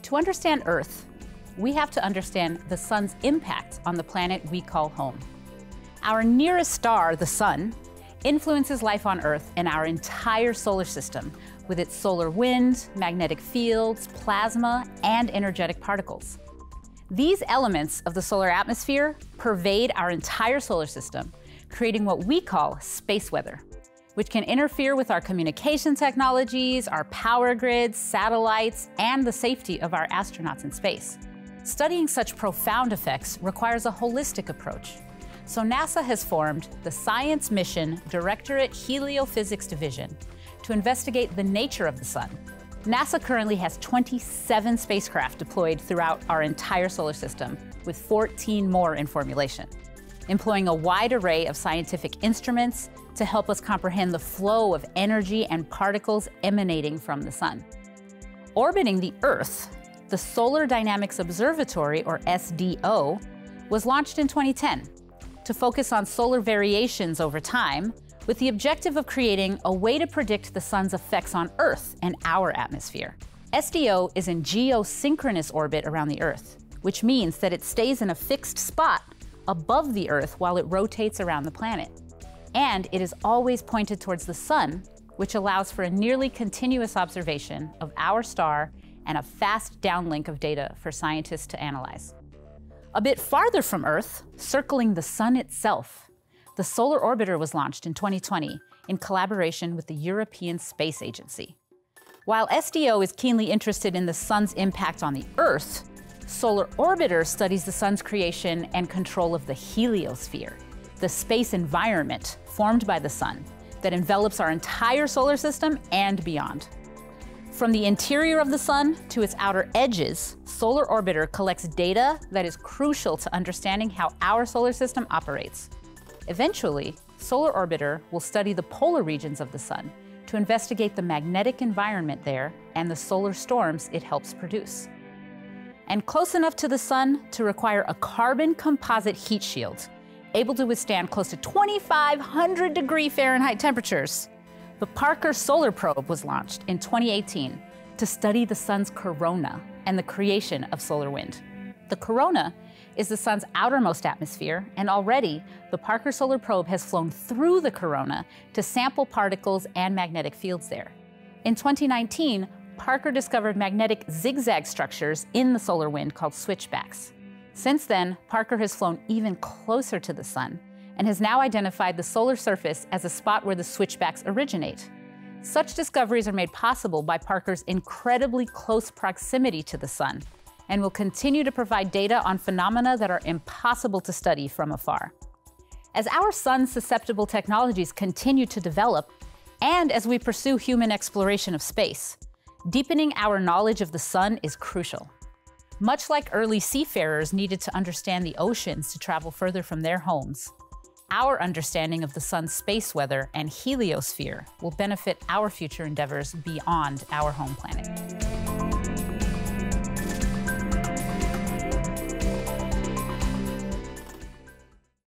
To understand Earth, we have to understand the sun's impact on the planet we call home. Our nearest star, the sun, influences life on Earth and our entire solar system with its solar wind, magnetic fields, plasma, and energetic particles. These elements of the solar atmosphere pervade our entire solar system, creating what we call space weather, which can interfere with our communication technologies, our power grids, satellites, and the safety of our astronauts in space. Studying such profound effects requires a holistic approach. So NASA has formed the Science Mission Directorate Heliophysics Division to investigate the nature of the sun. NASA currently has 27 spacecraft deployed throughout our entire solar system, with 14 more in formulation, employing a wide array of scientific instruments to help us comprehend the flow of energy and particles emanating from the sun. Orbiting the Earth, the Solar Dynamics Observatory, or SDO, was launched in 2010 to focus on solar variations over time, with the objective of creating a way to predict the sun's effects on Earth and our atmosphere. SDO is in geosynchronous orbit around the Earth, which means that it stays in a fixed spot above the Earth while it rotates around the planet. And it is always pointed towards the sun, which allows for a nearly continuous observation of our star and a fast downlink of data for scientists to analyze. A bit farther from Earth, circling the sun itself, the Solar Orbiter was launched in 2020 in collaboration with the European Space Agency. While SDO is keenly interested in the sun's impact on the Earth, Solar Orbiter studies the sun's creation and control of the heliosphere, the space environment formed by the sun that envelops our entire solar system and beyond. From the interior of the sun to its outer edges, Solar Orbiter collects data that is crucial to understanding how our solar system operates. Eventually, Solar Orbiter will study the polar regions of the sun to investigate the magnetic environment there and the solar storms it helps produce. And close enough to the sun to require a carbon composite heat shield, able to withstand close to 2,500 degree Fahrenheit temperatures. The Parker Solar Probe was launched in 2018 to study the sun's corona and the creation of solar wind. The corona is the sun's outermost atmosphere, and already the Parker Solar Probe has flown through the corona to sample particles and magnetic fields there. In 2019, Parker discovered magnetic zigzag structures in the solar wind called switchbacks. Since then, Parker has flown even closer to the sun and has now identified the solar surface as a spot where the switchbacks originate. Such discoveries are made possible by Parker's incredibly close proximity to the sun, and will continue to provide data on phenomena that are impossible to study from afar. As our sun's susceptible technologies continue to develop, and as we pursue human exploration of space, deepening our knowledge of the sun is crucial. Much like early seafarers needed to understand the oceans to travel further from their homes, our understanding of the sun's space weather and heliosphere will benefit our future endeavors beyond our home planet.